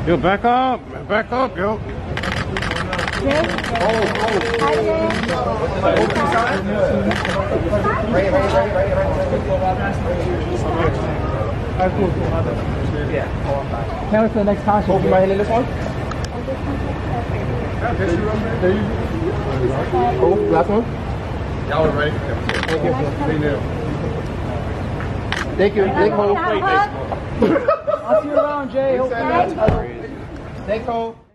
Yo, back up, yo. Camera for the next honcho. Open my hand in this one. Oh, last one. Y'all are ready. Thank you. Thank you. Thank you. I'll see you around, Jay. Thanks, Cole.